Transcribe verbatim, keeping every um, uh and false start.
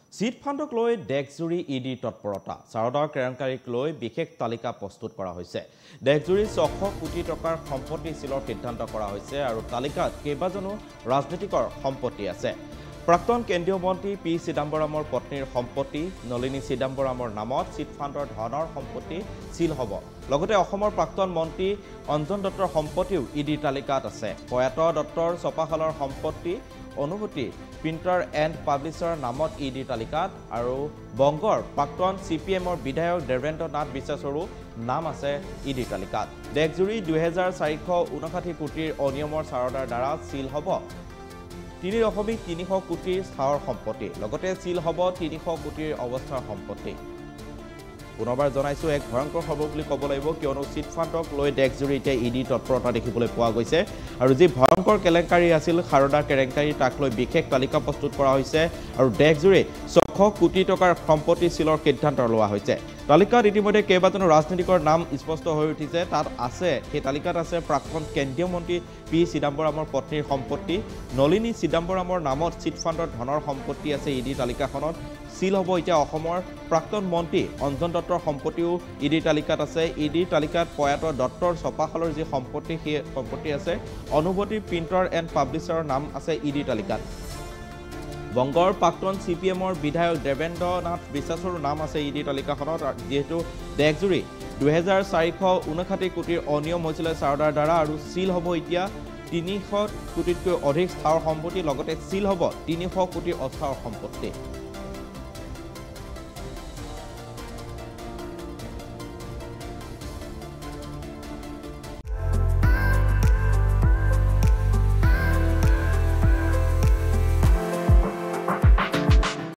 seat ফাণ্ডক লৈ দেশজুৰি ED তৎপৰতা চাৰদাৰ কেলেংকাৰীক লৈ বিশেষ তালিকা প্ৰস্তুত কৰা হৈছে দেশজুৰি ছশ কোটি টকাৰ সম্পত্তি চিলৰ সিদ্ধান্ত কৰা হৈছে আৰু তালিকাত কেইবাজনো ৰাজনীতিকৰ সম্পত্তি আছে প্ৰাক্তন কেন্দ্ৰীয় মন্ত্ৰী পি চিদাম্বৰমৰ পত্নীৰ সম্পত্তি নলিনী চিদাম্বৰমৰ নামত চিট ফাণ্ডৰ ধনৰ সম্পত্তি চিল হ'ব লগতে অসমৰ প্ৰাক্তন মন্ত্ৰী অঞ্জন দত্তৰ সম্পত্তিও ইডি তালিকাত আছে প্ৰয়াত দত্তৰ ছপাহালৰ সম্পত্তি অনুভূতি প্ৰিণ্টাৰ এণ্ড পাব্লিছাৰ নামত ইডি তালিকাত আৰু বংগৰ প্ৰাক্তন সিপিএমৰ বিধায়ক দেৱেন্দ্ৰ নাথ বিশ্বাসৰো নাম আছে ইডি তালিকাত দেশজুৰি দুই হাজাৰ চাৰিশ ঊনষাঠি কোটিৰ অনিয়মৰ চাৰদাৰ দ্বাৰা চিল হ'ব তিনি দশমিক তিনিশ কোটিৰ স্থাৱৰ সম্পত্তি লগতে চিল হ'ব তিনিশ কোটিৰ অৱস্থাৰ সম্পত্তি পুনৰবাৰ জনাইছো এক ভয়ংকৰ খবৰ বুলি ক'ব লাগিব কিয়নো চিট ফাণ্ডক লৈ দেশজুৰি এতিয়া ইডি তৎপৰতা দেখিবলৈ পোৱা গৈছে আৰু যি ভয়ংকৰ কেলেংকাৰী আছিল সাৰদা কেলেংকাৰী তাক লৈ বিশেষ তালিকা প্ৰস্তুত কৰা হৈছে আৰু দেশজুৰি ছশ কোটি টকাৰ সম্পত্তি চিলৰ সিদ্ধান্ত লোৱা হৈছে তালিকাত ইতিমধ্যে কেইবাজনো ৰাজনীতিকৰ নাম স্পষ্ট হৈ উঠিছে তাত আছে সেই তালিকাত আছে প্ৰাক্তন কেন্দ্ৰীয় মন্ত্ৰী পি চিদাম্বৰমৰ পত্নীৰ সম্পত্তি নলিনী চিদাম্বৰমৰ নামত চিট ফাণ্ডৰ ধনৰ সম্পত্তি আছে ইডি তালিকাখনত চিল হ'ব এতিয়া অসমৰ প্ৰাক্তন মন্ত্ৰী অঞ্জন দত্তৰ সম্পত্তিও ইডি তালিকাত আছে ইডি তালিকাত প্ৰয়াত দত্তৰ ছপাহালৰ যি সম্পত্তি সেই সম্পত্তি আছে অনুভূতি প্ৰিণ্টাৰ এণ্ড পাব্লিছাৰৰ নাম আছে ইডি তালিকাত বংগৰ প্ৰাক্তন সিপিএমৰ বিধায়ক দেৱেন্দ্ৰ নাথ বিশ্বাসৰো নাম আছে ইডি তালিকাখনত যেহেতু দেশজুৰি দুই হাজাৰ চাৰিশ ঊনষাঠি কোটিৰ অনিয়ম হৈছিলে চাৰদাৰ দ্বাৰা আৰু চিল হ'ব এতিয়া তিনিশ কোটিতকৈ অধিক স্থাৱৰ সম্পত্তি লগতে চিল হ'ব তিনিশ কোটিৰ অস্থাৱৰ সম্পত্তি